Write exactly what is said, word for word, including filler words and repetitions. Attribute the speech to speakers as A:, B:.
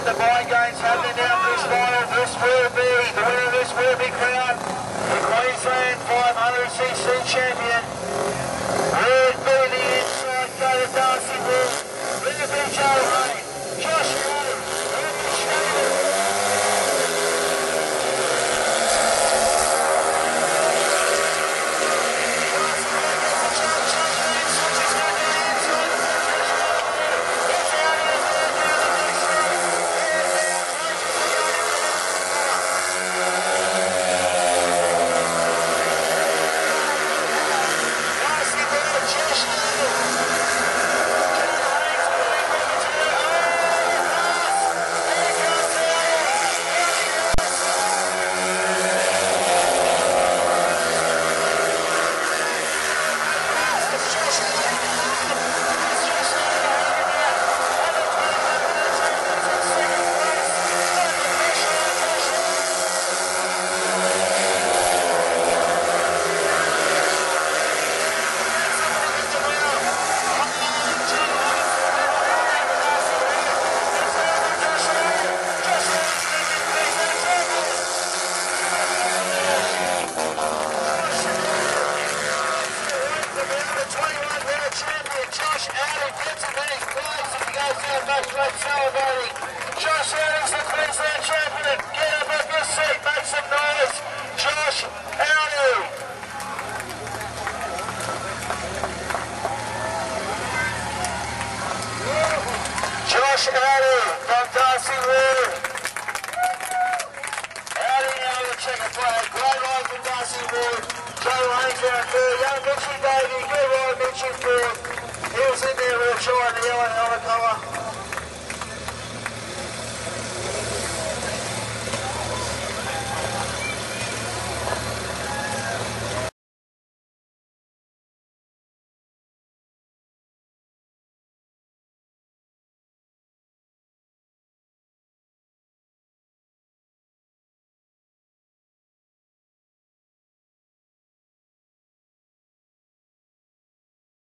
A: the buying games happening now for this final. This will be, the winner of this will be crowned the Queensland five hundred c c champion. Red be the inside Qld Dancing Bull. Red be Joe Honey. Josh Adams. Red be Shaver. Celebrating. Josh Adams, the Queensland champion. Get up off your seat, make some noise. Josh Adams. Josh Adams from Darcy Wood. Auty now with checker flag. Great ride from Darcy Wood. Joe Haynes out there. Young Mitchie baby. Good ride, Mitchie Ford. He was in there real short in the yellow and yellow colour.